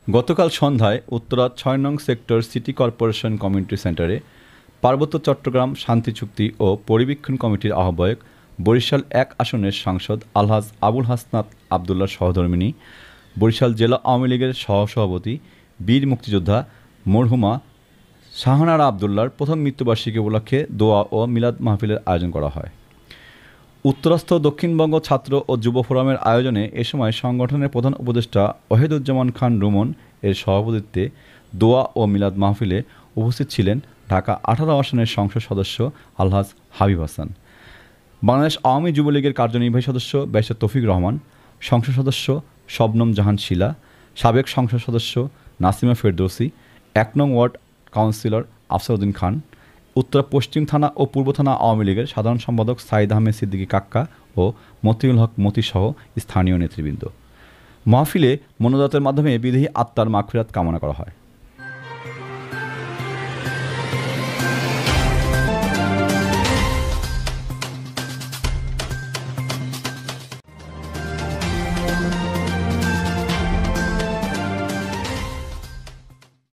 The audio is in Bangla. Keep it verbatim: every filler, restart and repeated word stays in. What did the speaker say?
গতকাল সন্ধ্যায় উত্তরা ছয় নং সেক্টর সিটি কর্পোরেশন কমিউনিটি সেন্টারে পার্বত্য চট্টগ্রাম শান্তি চুক্তি ও পরিবীক্ষণ কমিটির আহ্বায়ক বরিশাল এক আসনের সাংসদ আলহাজ আবুল হাসনাত আবদুল্লাহর সহধর্মিণী বরিশাল জেলা আওয়ামী লীগের সহসভাপতি বীর মুক্তিযোদ্ধা মরহুমা শাহনারা আবদুল্লাহর প্রথম মৃত্যুবার্ষিকী উপলক্ষে দোয়া ও মিলাদ মাহফিলের আয়োজন করা হয়। উত্তরস্থ দক্ষিণবঙ্গ ছাত্র ও যুব ফোরামের আয়োজনে এ সময় সংগঠনের প্রধান উপদেষ্টা ওয়াহিদুজ্জামান খান রুমন এর সভাপতিত্বে দোয়া ও মিলাদ মাহফিলে উপস্থিত ছিলেন ঢাকা আঠারো আসনের সংসদ সদস্য আলহাজ হাবিব হাসান, বাংলাদেশ আওয়ামী যুবলীগের কার্যনির্বাহী সদস্য ব্যারিস্টার তৌফিক রহমান, সংসদ সদস্য শবনম জাহান শিলা, সাবেক সংসদ সদস্য নাসিমা ফেরদৌসী, এক নং ওয়ার্ড কাউন্সিলর আফসারউদ্দিন খান, উত্তরা পশ্চিম থানা ও পূর্ব থানা আওয়ামী লীগের সাধারণ সম্পাদক সাইদ আহমেদ সিদ্দিকী কাক্কা ও মতিউল হক মতিসহ স্থানীয় নেতৃবৃন্দ। মাহফিলে মোনাজাতের মাধ্যমে বিদেহী আত্মার মাগফিরাত কামনা করা হয়।